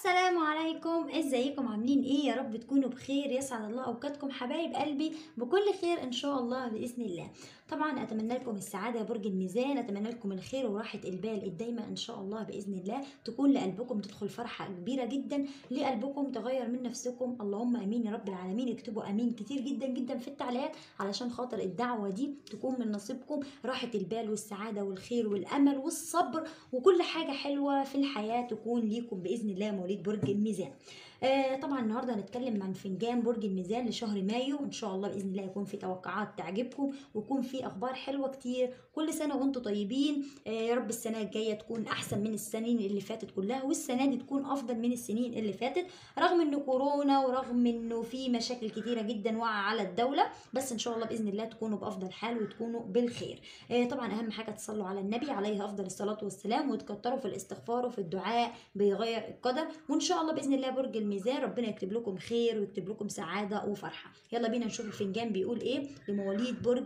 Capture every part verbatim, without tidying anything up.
السلام عليكم، ازيكم عاملين ايه؟ يا رب تكونوا بخير. يسعد الله اوقاتكم حبايب قلبي بكل خير ان شاء الله باذن الله. طبعا اتمنى لكم السعاده يا برج الميزان، اتمنى لكم الخير وراحه البال الدايمه ان شاء الله باذن الله. تكون لقلبكم تدخل فرحه كبيره جدا لقلبكم، تغير من نفسكم. اللهم امين يا رب العالمين. اكتبوا امين كتير جدا جدا في التعليقات علشان خاطر الدعوه دي تكون من نصيبكم. راحه البال والسعاده والخير والامل والصبر وكل حاجه حلوه في الحياه تكون ليكم باذن الله مواليد برج الميزان. آه طبعا النهارده هنتكلم عن فنجان برج الميزان لشهر مايو. ان شاء الله باذن الله يكون في توقعات تعجبكم ويكون في اخبار حلوه كتير. كل سنه وانتم طيبين. آه يا رب السنه الجايه تكون احسن من السنين اللي فاتت كلها، والسنه دي تكون افضل من السنين اللي فاتت، رغم انه كورونا ورغم انه في مشاكل كتيره جدا واقعه على الدوله، بس ان شاء الله باذن الله تكونوا بافضل حال وتكونوا بالخير. آه طبعا اهم حاجه تصلوا على النبي عليه افضل الصلاه والسلام، وتكتروا في الاستغفار وفي الدعاء بيغير القدر. وان شاء الله باذن الله برج الميزان ربنا يكتب لكم خير ويكتب لكم سعاده وفرحه. يلا بينا نشوف الفنجان بيقول ايه لمواليد برج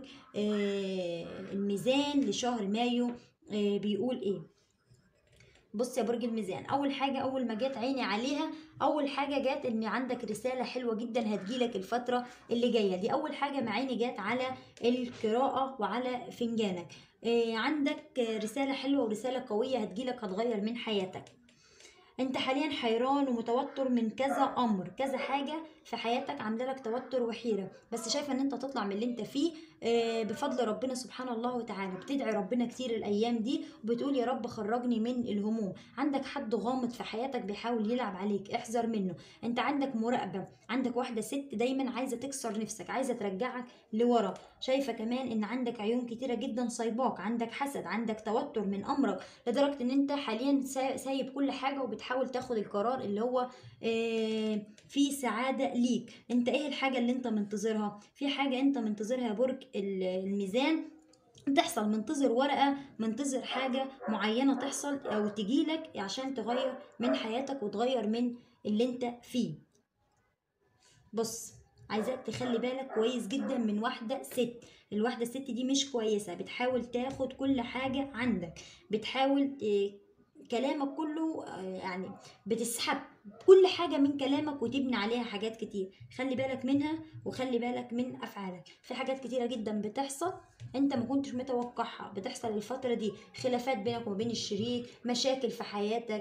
آه الميزان لشهر مايو. آه بيقول ايه؟ بص يا برج الميزان، اول حاجه اول ما جت عيني عليها، اول حاجه جت ان عندك رساله حلوه جدا هتجيلك الفتره اللي جايه دي. اول حاجه مع عيني جت على القراءه وعلى فنجانك. آه عندك رساله حلوه ورساله قويه هتجيلك، هتغير من حياتك. انت حاليا حيران ومتوتر من كذا امر، كذا حاجه في حياتك عامله لك توتر وحيره، بس شايفه ان انت تطلع من اللي انت فيه بفضل ربنا سبحانه الله وتعالى. بتدعي ربنا كتير الايام دي وبتقول يا رب خرجني من الهموم. عندك حد غامض في حياتك بيحاول يلعب عليك، احذر منه. انت عندك مراقبه، عندك واحده ست دايما عايزه تكسر نفسك، عايزه ترجعك لورا. شايفه كمان ان عندك عيون كتيره جدا صايباك، عندك حسد، عندك توتر من امرك لدرجه ان انت حاليا سايب كل حاجه وبتحاول تاخد القرار اللي هو آه في سعاده ليك. انت ايه الحاجه اللي انت منتظرها؟ في حاجه انت منتظرها يا برج الميزان تحصل، منتظر ورقه، منتظر حاجه معينه تحصل او تجيلك عشان تغير من حياتك وتغير من اللي انت فيه. بص، عايزاك تخلي بالك كويس جدا من واحدة ست. الواحدة الست دي مش كويسة، بتحاول تاخد كل حاجة عندك، بتحاول اه كلامك كله اه يعني بتسحب كل حاجة من كلامك وتبني عليها حاجات كتير. خلي بالك منها وخلي بالك من أفعالك. في حاجات كتيرة جدا بتحصل انت ما كنتش متوقعها بتحصل الفترة دي، خلافات بينك وبين الشريك، مشاكل في حياتك،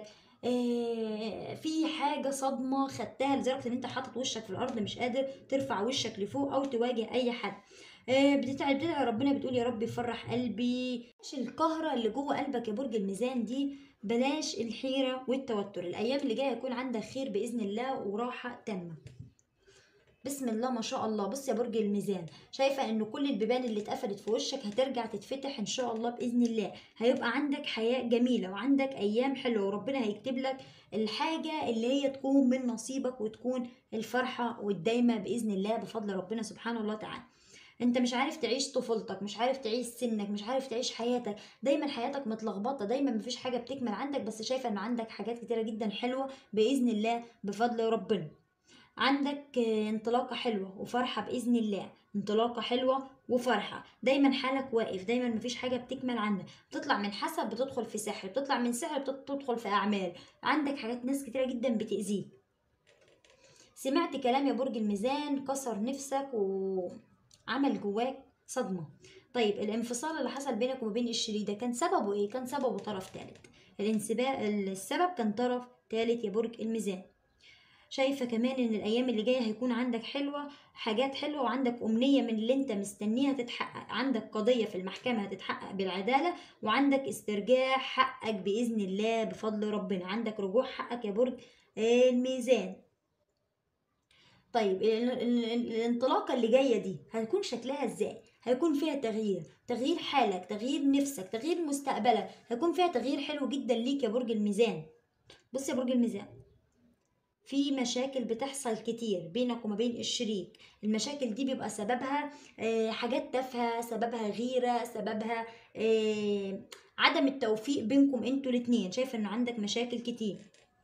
في حاجه صدمه خدتها لدرجه ان انت حاطط وشك في الارض مش قادر ترفع وشك لفوق او تواجه اي حد. بتدعي بتدعي ربنا بتقول يا رب يفرح قلبي. بلاش القهره اللي جوه قلبك يا برج الميزان دي، بلاش الحيره والتوتر. الايام اللي جايه يكون عندك خير باذن الله وراحه تامه. بسم الله ما شاء الله. بص يا برج الميزان، شايفه ان كل البيبان اللي اتقفلت في وشك هترجع تتفتح ان شاء الله باذن الله. هيبقى عندك حياه جميله وعندك ايام حلوه، وربنا هيكتب لك الحاجه اللي هي تكون من نصيبك وتكون الفرحه والدايمه باذن الله بفضل ربنا سبحانه الله تعالى. انت مش عارف تعيش طفولتك، مش عارف تعيش سنك، مش عارف تعيش حياتك، دايما حياتك متلخبطه، دايما مفيش حاجه بتكمل عندك، بس شايفه ان عندك حاجات كتيره جدا حلوه باذن الله بفضل ربنا. عندك انطلاقة حلوة وفرحة بإذن الله، انطلاقة حلوة وفرحة. دايما حالك واقف، دايما مفيش حاجة بتكمل عندك، بتطلع من حسد بتدخل في سحر، بتطلع من سحر بتدخل في أعمال. عندك حاجات ناس كتيرة جدا بتأذيك. سمعت كلام يا برج الميزان كسر نفسك وعمل جواك صدمة. طيب الانفصال اللي حصل بينك وبين الشريك ده كان سببه ايه؟ كان سببه طرف ثالث. الانسباق السبب كان طرف ثالث يا برج الميزان. شايفة كمان ان الايام اللي جاية هيكون عندك حلوة، حاجات حلوة، وعندك امنية من اللي انت مستنيها تتحقق. عندك قضية في المحكمة هتتحقق بالعدالة، وعندك استرجاع حقك بإذن الله بفضل ربنا. عندك رجوع حقك يا برج الميزان. طيب الانطلاقة اللي جاية دي هتكون شكلها ازاي؟ هيكون فيها تغيير، تغيير حالك، تغيير نفسك، تغيير مستقبلك، هيكون فيها تغيير حلو جدا ليك يا برج الميزان. بص يا برج الميزان، في مشاكل بتحصل كتير بينك وما بين الشريك. المشاكل دي بيبقى سببها حاجات تافهة، سببها غيرة، سببها عدم التوفيق بينكم انتوا الاتنين. شايفة ان عندك مشاكل كتير.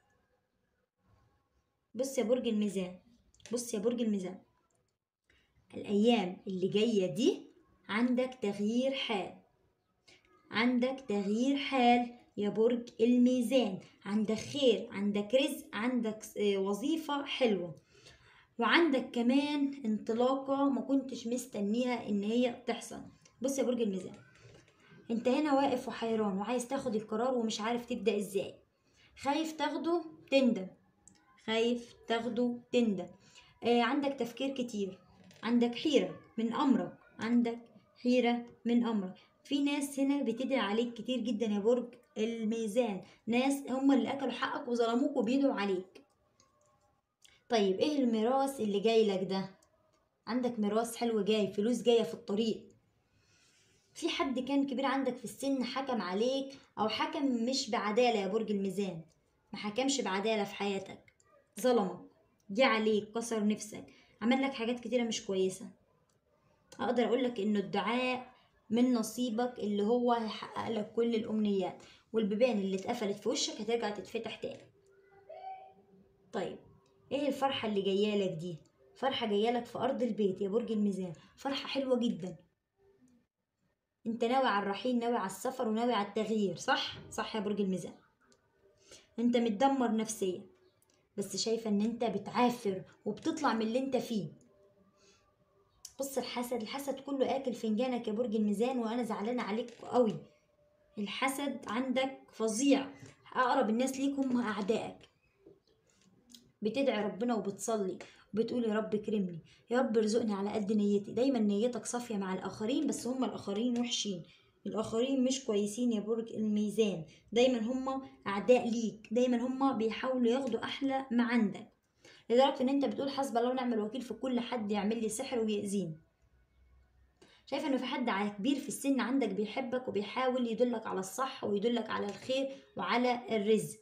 بص يا برج الميزان، بص يا برج الميزان، الايام اللي جاية دي عندك تغيير حال، عندك تغيير حال يا برج الميزان، عندك خير، عندك رزق، عندك وظيفة حلوة، وعندك كمان انطلاقة ما كنتش مستنيها ان هي تحصل. بص يا برج الميزان، انت هنا واقف وحيران وعايز تاخد القرار ومش عارف تبدأ ازاي، خايف تاخده تندم، خايف تاخده تندم. آه عندك تفكير كتير، عندك حيرة من أمرك، عندك حيرة من أمرك. في ناس هنا بتدعي عليك كتير جدا يا برج الميزان، ناس هم اللي أكلوا حقك وظلموك وبيدعوا عليك. طيب ايه الميراث اللي جاي لك ده؟ عندك ميراث حلو جاي، فلوس جاية في الطريق. في حد كان كبير عندك في السن حكم عليك، أو حكم مش بعدالة يا برج الميزان، ما حكمش بعدالة في حياتك، ظلمك، جه عليك، كسر نفسك، عمل لك حاجات كتيرة مش كويسة. اقدر اقولك انه الدعاء من نصيبك اللي هو هيحقق لك كل الامنيات، والبيبان اللي اتقفلت في وشك هترجع تتفتح تاني. طيب ايه الفرحة اللي جايالك دي؟ فرحة جايالك في ارض البيت يا برج الميزان، فرحة حلوة جدا. انت ناوي على الرحيل، ناوي على السفر، وناوي على التغيير، صح؟ صح يا برج الميزان. انت متدمر نفسيا، بس شايفة ان انت بتعافر وبتطلع من اللي انت فيه. بص الحسد، الحسد كله اكل فنجانك يا برج الميزان، وانا زعلانة عليك قوي. الحسد عندك فظيع، اقرب الناس ليك هم اعدائك. بتدعي ربنا وبتصلي وبتقول يا رب كرمني، يا رب ارزقني على قد نيتي. دايما نيتك صافية مع الاخرين، بس هم الاخرين وحشين، الاخرين مش كويسين يا برج الميزان، دايما هم اعداء ليك، دايما هم بيحاولوا ياخدوا احلى ما عندك، لدرجة ان انت بتقول حسب الله ونعم الوكيل في كل حد يعمل لي سحر ويأذيني. شايفه انه في حد كبير في السن عندك بيحبك وبيحاول يدلك على الصح ويدلك على الخير وعلى الرزق.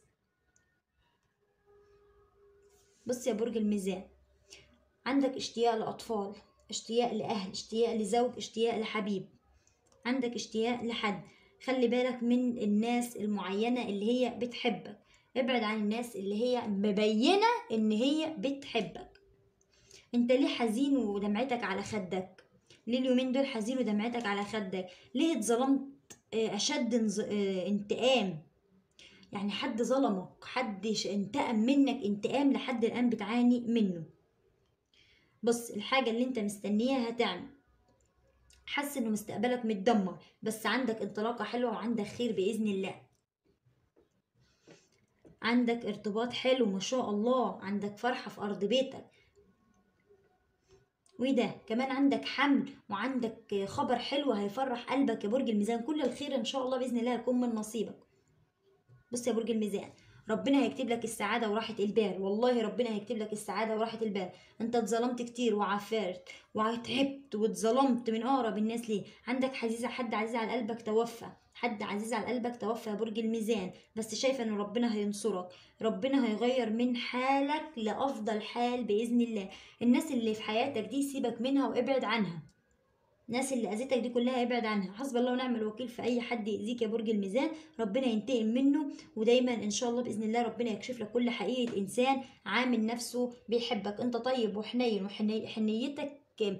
بص يا برج الميزان، عندك اشتياق لأطفال، اشتياق لأهل، اشتياق لزوج، اشتياق لحبيب، عندك اشتياق لحد. خلي بالك من الناس المعينة اللي هي بتحبك، ابعد عن الناس اللي هي مبينة ان هي بتحبك. انت ليه حزين ودمعتك على خدك؟ ليه اليومين دول حزين ودمعتك على خدك؟ ليه اتظلمت اشد انتقام؟ يعني حد ظلمك، حد انتقم منك انتقام لحد الان بتعاني منه. بص الحاجة اللي انت مستنياها هتعمل، حاسس انه مستقبلك متدمر، بس عندك انطلاقة حلوة وعندك خير بإذن الله، عندك ارتباط حلو ما شاء الله، عندك فرحة في أرض بيتك، وده كمان عندك حمل وعندك خبر حلو هيفرح قلبك يا برج الميزان. كل الخير ان شاء الله باذن الله هيكون من نصيبك. بص يا برج الميزان، ربنا هيكتب لك السعاده وراحه البال، والله ربنا هيكتب لك السعاده وراحه البال. انت اتظلمت كتير وعافرت وتعبت واتظلمت من اقرب الناس ليه، عندك حزيزه، حد عزيز على قلبك توفى، حد عزيز على قلبك توفى يا برج الميزان، بس شايفه ان ربنا هينصرك، ربنا هيغير من حالك لافضل حال باذن الله. الناس اللي في حياتك دي سيبك منها وابعد عنها، الناس اللي اذيتك دي كلها ابعد عنها، حسب الله ونعم الوكيل في اي حد يأذيك يا برج الميزان، ربنا ينتقم منه. ودايما ان شاء الله باذن الله ربنا يكشف لك كل حقيقة انسان عامل نفسه بيحبك. انت طيب وحنين، وحنيتك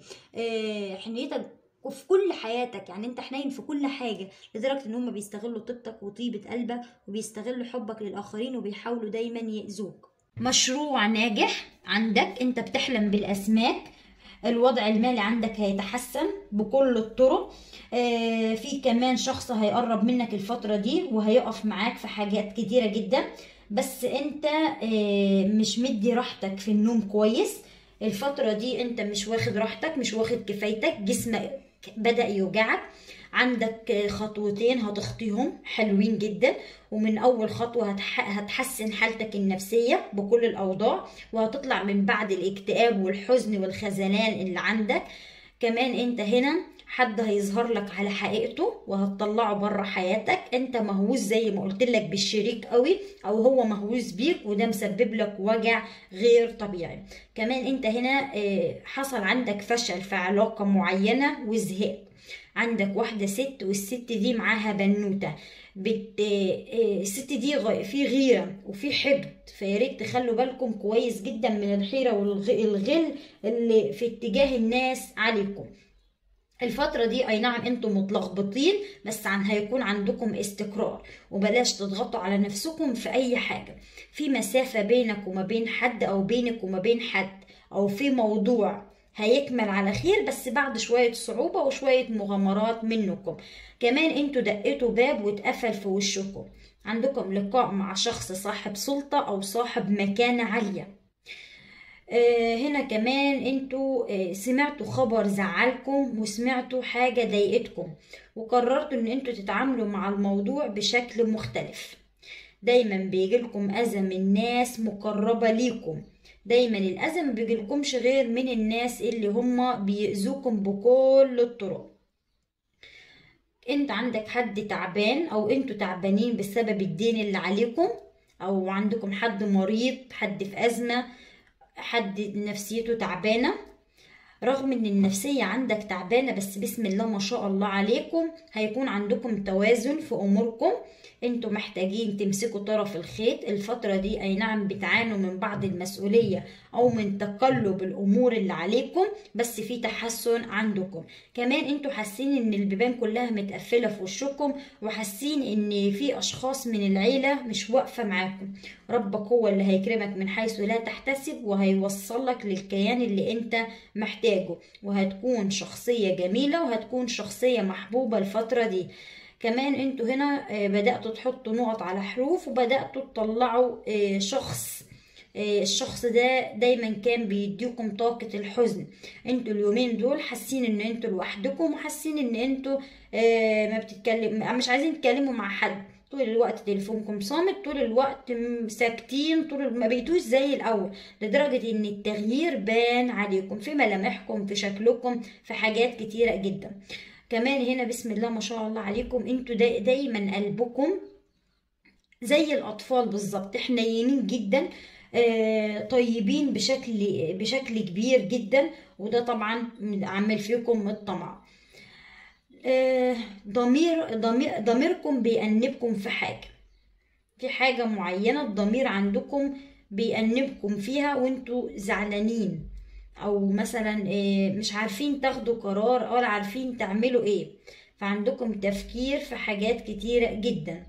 حنيتك وفي كل حياتك، يعني انت حنين في كل حاجة، لدرجة ان هم بيستغلوا طيبتك وطيبة قلبك وبيستغلوا حبك للاخرين وبيحاولوا دايما يأذوك. مشروع ناجح عندك، انت بتحلم بالاسماك، الوضع المالي عندك هيتحسن بكل الطرق. آه في كمان شخص هيقرب منك الفترة دي وهيقف معاك في حاجات كتيرة جدا، بس انت آه مش مدي راحتك في النوم كويس الفترة دي، انت مش واخد راحتك، مش واخد كفايتك، جسمك بدأ يوجعك. عندك خطوتين هتخطيهم حلوين جدا، ومن اول خطوة هتحسن حالتك النفسية بكل الاوضاع، وهتطلع من بعد الاكتئاب والحزن والخذلان اللي عندك. كمان انت هنا حد هيظهر لك على حقيقته وهتطلعه بره حياتك، انت مهووس زي ما قلت لك بالشريك قوي، او هو مهووس بيك، وده مسبب لك وجع غير طبيعي. كمان انت هنا حصل عندك فشل في علاقة معينة وزهقت، عندك واحدة ست والست دي معاها بنوتة، بت... الست دي في غيرة وفي حقد، فياريت تخلوا بالكم كويس جدا من الحيرة والغل اللي في اتجاه الناس عليكم. الفترة دي اي نعم انتم متلخبطين، بس عن هيكون عندكم استقرار، وبلاش تضغطوا على نفسكم في اي حاجة. في مسافة بينك وما بين حد، او بينك وما بين حد، او في موضوع هيكمل على خير، بس بعد شوية صعوبة وشوية مغامرات منكم. كمان انتوا دقيتوا باب واتقفل في وشكم. عندكم لقاء مع شخص صاحب سلطة او صاحب مكانة عالية. آه، هنا كمان انتوا آه، سمعتوا خبر زعلكم، وسمعتوا حاجة ضايقتكم، وقررتوا ان انتوا تتعاملوا مع الموضوع بشكل مختلف. دايما بيجيلكم اذى من ناس مقربة ليكم. دايما الاذى ما بيجيلكمش غير من الناس اللي هم بيأذوكم بكل الطرق. انت عندك حد تعبان، او انتوا تعبانين بسبب الدين اللي عليكم، او عندكم حد مريض، حد في ازمة، حد نفسيته تعبانة. رغم ان النفسية عندك تعبانة، بس بسم الله ما شاء الله عليكم هيكون عندكم توازن في اموركم. انتوا محتاجين تمسكوا طرف الخيط الفترة دي. اي نعم بتعانوا من بعض المسؤولية او من تقلب الامور اللي عليكم، بس في تحسن عندكم. كمان انتوا حاسين ان البيبان كلها متقفلة في وشكم، وحاسين ان في اشخاص من العيلة مش واقفة معاكم. ربك هو اللي هيكرمك من حيث لا تحتسب، وهيوصلك للكيان اللي انت محتاجه، وهتكون شخصية جميلة، وهتكون شخصية محبوبة الفترة دي. كمان انتوا هنا بدأتوا تحطوا نقط على حروف، وبدأتوا تطلعوا شخص. الشخص ده دايما كان بيديكم طاقة الحزن. انتوا اليومين دول حاسين ان انتوا لوحدكم، وحاسين ان انتوا ما بتتكلم مش عايزين تتكلموا مع حد. طول الوقت تليفونكم صامت، طول الوقت ساكتين، طول ما بقيتوش زي الاول، لدرجة ان التغيير بان عليكم في ملامحكم، في شكلكم، في حاجات كتيرة جدا. كمان هنا بسم الله ما شاء الله عليكم انتوا دا دايما قلبكم زي الاطفال بالظبط، حنينين جدا، آه طيبين بشكل بشكل كبير جدا، وده طبعا عامل فيكم الطمع. آه ضمير ضمير ضميركم بيأنبكم في حاجة في حاجة معينة. الضمير عندكم بيأنبكم فيها وانتوا زعلانين، او مثلا مش عارفين تاخدوا قرار، ولا عارفين تعملوا ايه. فعندكم تفكير في حاجات كتيرة جدا.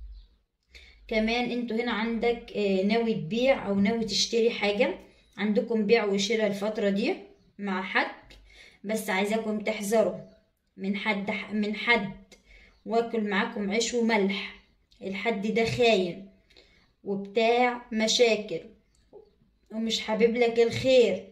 كمان انتوا هنا عندك ناوي تبيع او ناوي تشتري حاجة. عندكم بيع وشراء الفترة دي مع حد، بس عايزاكم تحذروا من حد من حد واكل معاكم عيش وملح. الحد ده خاين وبتاع مشاكل، ومش حابب لك الخير،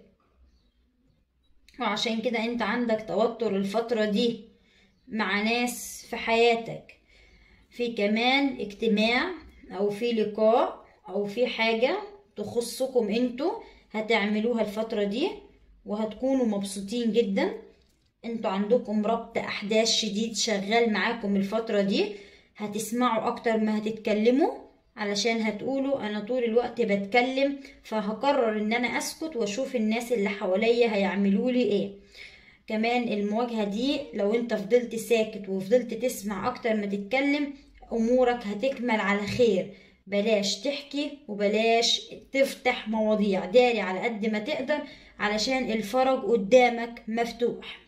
وعشان كده انت عندك توتر الفترة دي مع ناس في حياتك. في كمان اجتماع او في لقاء او في حاجة تخصكم انتوا هتعملوها الفترة دي، وهتكونوا مبسوطين جدا. انتوا عندكم ربط احداث شديد شغال معاكم الفترة دي. هتسمعوا اكتر ما هتتكلموا، علشان هتقولوا انا طول الوقت بتكلم، فهقرر ان انا اسكت واشوف الناس اللي حواليا هيعملوا لي ايه. كمان المواجهة دي لو انت فضلت ساكت وفضلت تسمع اكتر ما تتكلم، امورك هتكمل على خير. بلاش تحكي وبلاش تفتح مواضيع، داري على قد ما تقدر علشان الفرج قدامك مفتوح.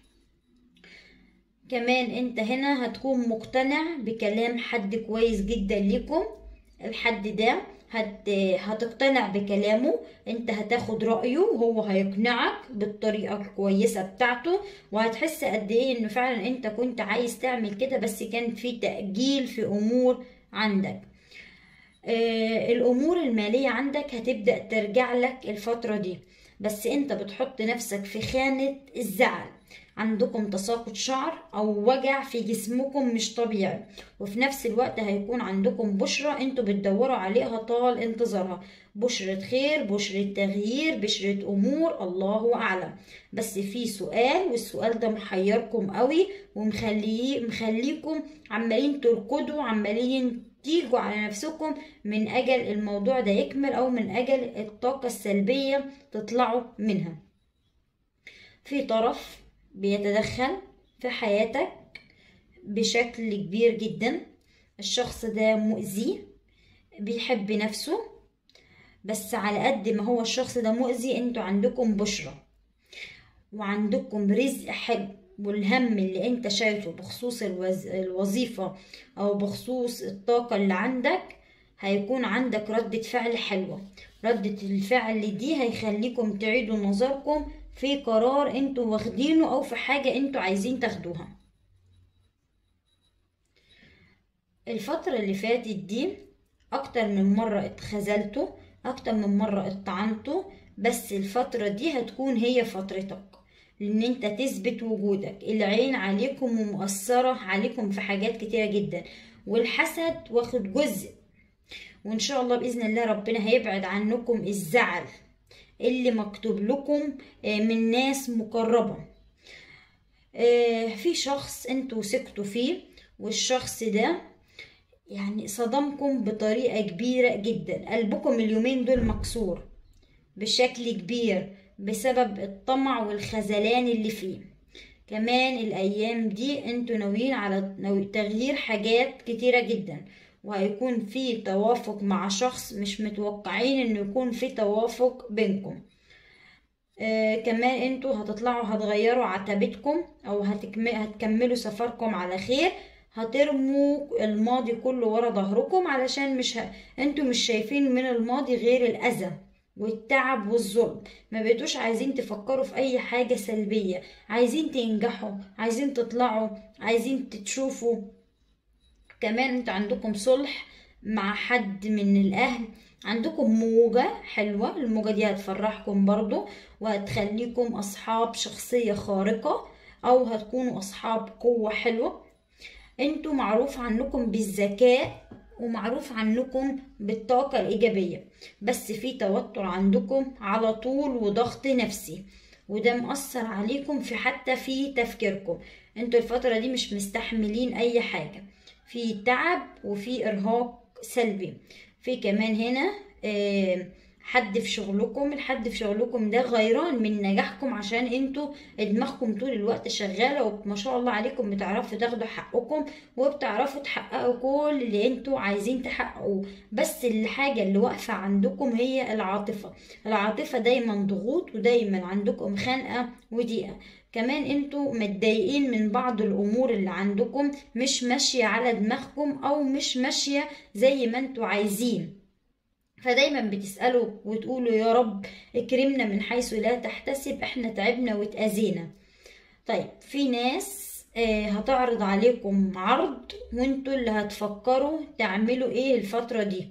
كمان انت هنا هتكون مقتنع بكلام حد كويس جدا ليكم. الحد ده هت... هتقتنع بكلامه، انت هتاخد رأيه وهو هيقنعك بالطريقة الكويسة بتاعته، وهتحس قد ايه انه فعلا انت كنت عايز تعمل كده، بس كان في تأجيل في امور عندك. آه الامور المالية عندك هتبدأ ترجع لك الفترة دي، بس انت بتحط نفسك في خانة الزعل. عندكم تساقط شعر او وجع في جسمكم مش طبيعي، وفي نفس الوقت هيكون عندكم بشرة انتوا بتدوروا عليها طال انتظارها. بشرة خير، بشرة تغيير، بشرة امور، الله اعلم. بس في سؤال، والسؤال ده محيركم قوي ومخليه مخليكم عمالين تركضوا، عمالين تيجوا على نفسكم من اجل الموضوع ده يكمل، او من اجل الطاقة السلبية تطلعوا منها. في طرف بيتدخل في حياتك بشكل كبير جدا. الشخص ده مؤذي، بيحب نفسه، بس على قد ما هو الشخص ده مؤذي انتوا عندكم بشرة وعندكم رزق حلو والهم اللي انت شايفه بخصوص الوز... الوظيفة او بخصوص الطاقة اللي عندك، هيكون عندك ردة فعل حلوة. ردة الفعل دي هيخليكم تعيدوا نظركم في قرار انتوا واخدينه او في حاجة انتوا عايزين تاخدوها. الفترة اللي فاتت دي اكتر من مرة اتخذلتوا، اكتر من مرة اتطعنتوا، بس الفترة دي هتكون هي فترتك لان انت تثبت وجودك. العين عليكم ومؤثرة عليكم في حاجات كتيرة جدا، والحسد واخد جزء، وان شاء الله باذن الله ربنا هيبعد عنكم الزعل اللي مكتوب لكم من ناس مقربة. في شخص انتوا سكتوا فيه، والشخص ده يعني صدمكم بطريقة كبيرة جدا. قلبكم اليومين دول مكسور بشكل كبير بسبب الطمع والخذلان اللي فيه. كمان الايام دي انتوا ناويين على تغيير حاجات كتيرة جدا، وهيكون في توافق مع شخص مش متوقعين انه يكون في توافق بينكم. آه كمان انتوا هتطلعوا هتغيروا عتبتكم او هتكملوا سفركم على خير. هترموا الماضي كله ورا ظهركم علشان مش ه... انتوا مش شايفين من الماضي غير الاذى والتعب والظلم. ما بقيتوش عايزين تفكروا في اي حاجة سلبية، عايزين تنجحوا، عايزين تطلعوا، عايزين تشوفوا. كمان انتوا عندكم صلح مع حد من الاهل، عندكم موجة حلوة. الموجة دي هتفرحكم برضو وهتخليكم اصحاب شخصية خارقة، او هتكونوا اصحاب قوة حلوة. انتوا معروف عنكم بالذكاء ومعروف عنكم بالطاقة الإيجابية، بس في توتر عندكم على طول وضغط نفسي، وده مؤثر عليكم في حتى في تفكيركم. انتوا الفترة دي مش مستحملين أي حاجة، في تعب وفي إرهاق سلبي. في كمان هنا اه حد في شغلكم، الحد في شغلكم ده غيران من نجاحكم عشان انتوا دماغكم طول الوقت شغالة، وما شاء الله عليكم بتعرفوا تاخدوا حقكم وبتعرفوا تحققوا كل اللي انتوا عايزين تحققوه. بس الحاجة اللي واقفة عندكم هي العاطفة. العاطفة دايما ضغوط، ودايما عندكم خنقة وضيقة. كمان انتوا متضايقين من بعض الامور اللي عندكم مش ماشية على دماغكم او مش ماشية زي ما انتوا عايزين، فدايما بتسألوا وتقولوا يا رب اكرمنا من حيث لا تحتسب، احنا تعبنا واتأذينا. طيب في ناس هتعرض عليكم عرض وانتوا اللي هتفكروا تعملوا ايه الفترة دي.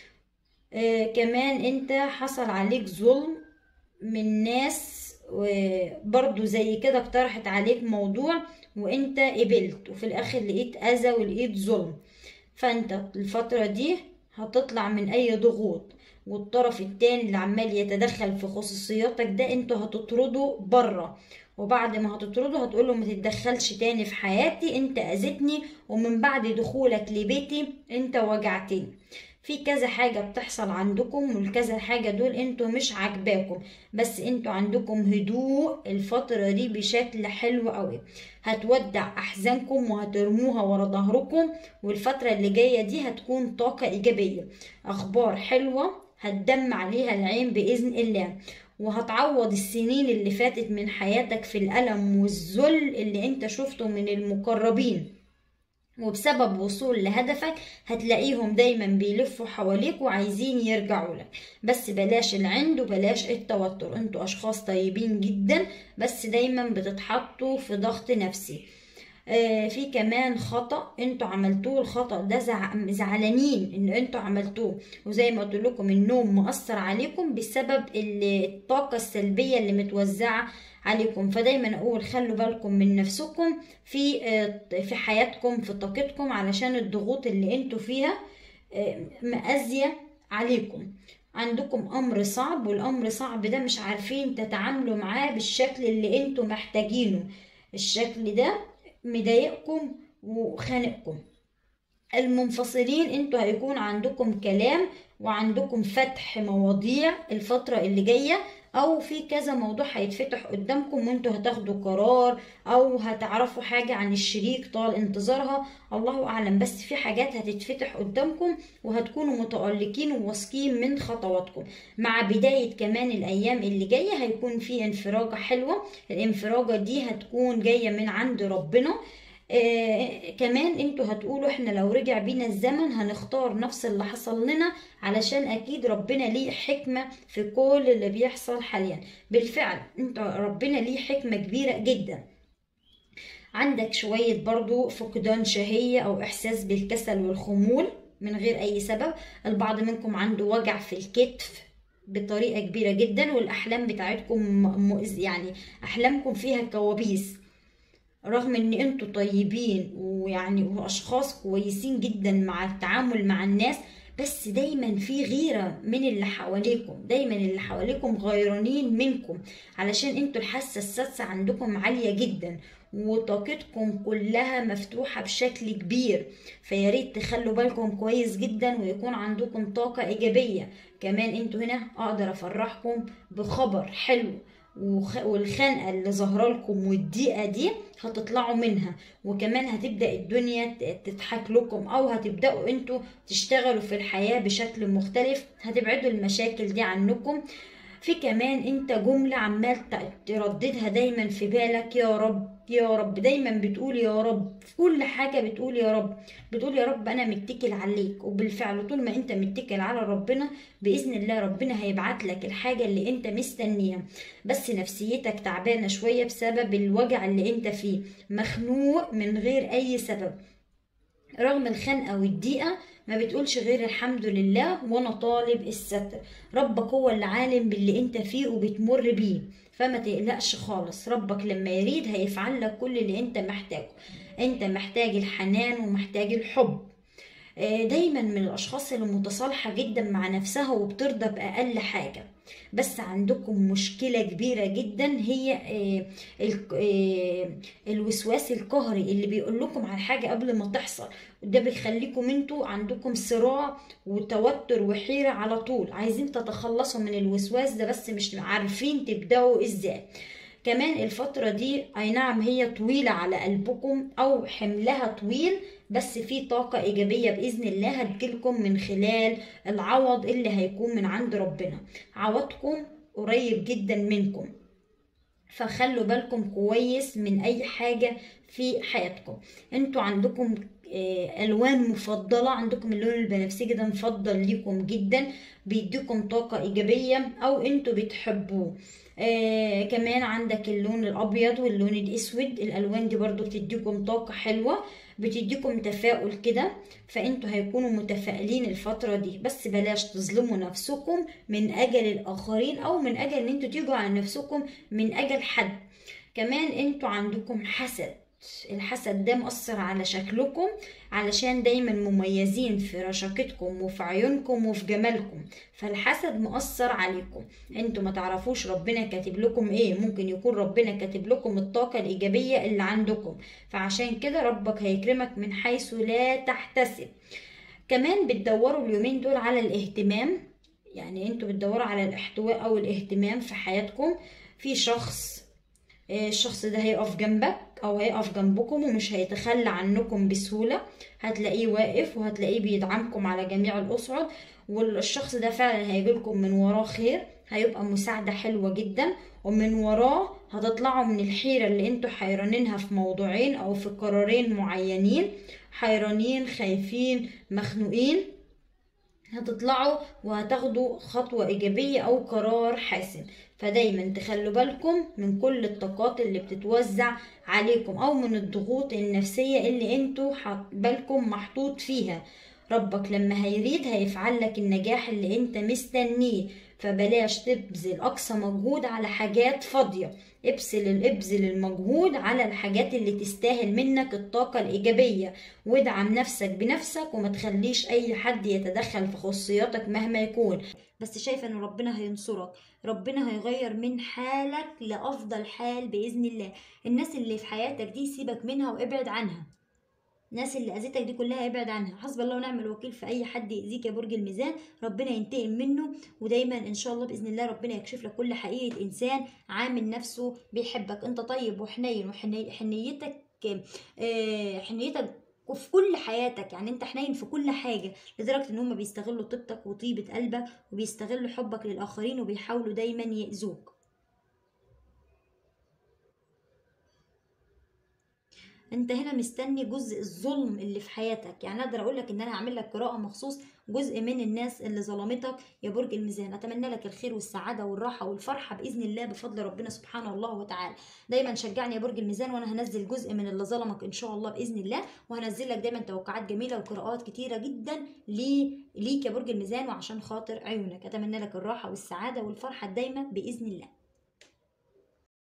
كمان انت حصل عليك ظلم من ناس وبرضو زي كده اقترحت عليك موضوع وانت قبلت، وفي الاخر لقيت اذى ولقيت ظلم. فانت الفترة دي هتطلع من اي ضغوط، والطرف التاني اللي عمال يتدخل في خصوصياتك ده انتوا هتطردوا بره، وبعد ما هتطرده هتقوله ما تتدخلش تاني في حياتي، انت اذيتني ومن بعد دخولك لبيتي انت وجعتني. في كذا حاجة بتحصل عندكم، والكذا حاجة دول انتوا مش عاجباكم، بس انتوا عندكم هدوء الفترة دي بشكل حلو قوي. هتودع احزانكم وهترموها ورا ظهركم، والفترة اللي جاية دي هتكون طاقة ايجابية، اخبار حلوة هتدم عليها العين باذن الله، وهتعوض السنين اللي فاتت من حياتك في الألم والذل اللي انت شفته من المقربين. وبسبب وصول لهدفك هتلاقيهم دايما بيلفوا حواليك وعايزين يرجعوا لك، بس بلاش العند وبلاش التوتر. انتوا اشخاص طيبين جدا، بس دايما بتتحطوا في ضغط نفسي. آه في كمان خطأ انتوا عملتوه، الخطأ ده زعلانين ان انتوا عملتوه، وزي ما قلت لكم النوم مؤثر عليكم بسبب الطاقة السلبية اللي متوزعة عليكم. فدايما اقول خلوا بالكم من نفسكم في آه في حياتكم، في طاقتكم، علشان الضغوط اللي انتوا فيها آه مأذية عليكم. عندكم امر صعب، والامر صعب ده مش عارفين تتعاملوا معاه بالشكل اللي انتوا محتاجينه. الشكل ده مضايقكم وخانقكم. المنفصلين انتوا هيكون عندكم كلام وعندكم فتح مواضيع الفترة اللي جاية، او في كذا موضوع هيتفتح قدامكم وانتوا هتاخدوا قرار او هتعرفوا حاجة عن الشريك طال انتظارها، الله اعلم. بس في حاجات هتتفتح قدامكم وهتكونوا متألقين وواثقين من خطواتكم. مع بداية كمان الايام اللي جاية هيكون في انفراجة حلوة، الانفراجة دي هتكون جاية من عند ربنا. آه كمان انتوا هتقولوا احنا لو رجع بينا الزمن هنختار نفس اللي حصل لنا، علشان اكيد ربنا ليه حكمة في كل اللي بيحصل حاليا. بالفعل انتوا ربنا ليه حكمة كبيرة جدا. عندك شوية برضو فقدان شهية او احساس بالكسل والخمول من غير اي سبب. البعض منكم عنده وجع في الكتف بطريقة كبيرة جدا، والاحلام بتاعتكم مؤذية، يعني احلامكم فيها كوابيس، رغم ان انتوا طيبين ويعني واشخاص كويسين جدا مع التعامل مع الناس، بس دايما في غيرة من اللي حواليكم، دايما اللي حواليكم غيرانين منكم، علشان انتوا الحاسة السادسة عندكم عالية جدا وطاقتكم كلها مفتوحة بشكل كبير. فياريت تخلوا بالكم كويس جدا ويكون عندكم طاقة ايجابية. كمان انتوا هنا اقدر افرحكم بخبر حلو، والخنقة اللي ظهر لكم والضيقة دي هتطلعوا منها، وكمان هتبدأ الدنيا تضحك لكم، او هتبدأوا انتوا تشتغلوا في الحياة بشكل مختلف، هتبعدوا المشاكل دي عنكم. في كمان انت جملة عمال ترددها دايما في بالك، يا رب يا رب، دايما بتقول يا رب في كل حاجة، بتقول يا رب، بتقول يا رب انا متكل عليك. وبالفعل طول ما انت متكل على ربنا بإذن الله ربنا هيبعت لك الحاجة اللي انت مستنيها. بس نفسيتك تعبانة شوية بسبب الوجع اللي انت فيه، مخنوق من غير اي سبب، رغم الخنقة والضيقة ما بتقولش غير الحمد لله وانا طالب الستر. ربك هو اللي عالم باللي انت فيه وبتمر بيه، فما تقلقش خالص. ربك لما يريد هيفعل لك كل اللي انت محتاجه. انت محتاج الحنان ومحتاج الحب. دايما من الاشخاص اللي متصالحة جدا مع نفسها وبترضى باقل حاجة، بس عندكم مشكلة كبيرة جدا، هي الوسواس القهري اللي بيقول لكم على حاجة قبل ما تحصل. ده بيخليكم انتوا عندكم صراع وتوتر وحيرة على طول، عايزين تتخلصوا من الوسواس ده بس مش عارفين تبدأوا ازاي. كمان الفترة دي اي نعم هي طويلة على قلبكم او حملها طويل، بس في طاقة ايجابية باذن الله هتجيلكم من خلال العوض اللي هيكون من عند ربنا. عوضكم قريب جدا منكم، فخلوا بالكم كويس من اي حاجة في حياتكم. انتوا عندكم الوان مفضلة، عندكم اللون البنفسجي ده مفضل ليكم جدا، بيديكم طاقة ايجابية او انتوا بتحبوه. آه كمان عندك اللون الابيض واللون الاسود، الالوان دي برضو بتديكم طاقة حلوة، بتديكم تفاؤل كده، فانتوا هيكونوا متفائلين الفترة دي. بس بلاش تظلموا نفسكم من اجل الاخرين او من اجل ان انتوا تيجوا على نفسكم من اجل حد. كمان انتوا عندكم حسد، الحسد ده مؤثر على شكلكم، علشان دايما مميزين في رشاقتكم وفي عيونكم وفي جمالكم، فالحسد مؤثر عليكم. انتوا ما تعرفوش ربنا كاتب لكم ايه، ممكن يكون ربنا كاتب لكم الطاقة الإيجابية اللي عندكم، فعشان كده ربك هيكرمك من حيث لا تحتسب. كمان بتدوروا اليومين دول على الاهتمام، يعني انتوا بتدوروا على الاحتواء او الاهتمام في حياتكم. في شخص، الشخص ده هيقف جنبك او هيقف جنبكم ومش هيتخلى عنكم بسهولة، هتلاقيه واقف وهتلاقيه بيدعمكم على جميع الأصعد، والشخص ده فعلا هيجيلكم من وراه خير، هيبقى مساعدة حلوة جدا، ومن وراه هتطلعوا من الحيرة اللي انتوا حيرانينها في موضوعين او في قرارين معينين، حيرانين خايفين مخنوقين، هتطلعوا وهتاخدوا خطوة إيجابية أو قرار حاسم. فدايما تخلوا بالكم من كل الطاقات اللي بتتوزع عليكم أو من الضغوط النفسية اللي انتوا بالكم محطوط فيها. ربك لما هيريد هيفعل لك النجاح اللي انت مستنيه، فبلاش تبذل أقصى مجهود على حاجات فاضية، ابذل ابذل المجهود على الحاجات اللي تستاهل منك الطاقة الإيجابية، وادعم نفسك بنفسك وما تخليش أي حد يتدخل في خصوصياتك مهما يكون. بس شايفة ان ربنا هينصرك، ربنا هيغير من حالك لأفضل حال بإذن الله. الناس اللي في حياتك دي سيبك منها وابعد عنها، الناس اللي اذيتك دي كلها ابعد عنها. حسب الله ونعم الوكيل في اي حد يأذيك يا برج الميزان، ربنا ينتقم منه. ودايما ان شاء الله باذن الله ربنا يكشف لك كل حقيقة انسان عامل نفسه بيحبك. انت طيب وحنين، وحنيتك آه، حنيتك وفي كل حياتك، يعني انت حنين في كل حاجة، لدرجة ان هم بيستغلوا طيبتك وطيبة قلبك، وبيستغلوا حبك للآخرين، وبيحاولوا دايما يأذوك. انت هنا مستني جزء الظلم اللي في حياتك، يعني اقدر اقول لك ان انا هعمل لك قراءه مخصوص جزء من الناس اللي ظلمتك يا برج الميزان. اتمنى لك الخير والسعاده والراحه والفرحه باذن الله بفضل ربنا سبحانه الله وتعالى. دايما شجعني يا برج الميزان، وانا هنزل جزء من اللي ظلمك ان شاء الله باذن الله، وهنزل لك دايما توقعات جميله وقراءات كتيره جدا لي ليك يا برج الميزان، وعشان خاطر عيونك اتمنى لك الراحه والسعاده والفرحه دايما باذن الله.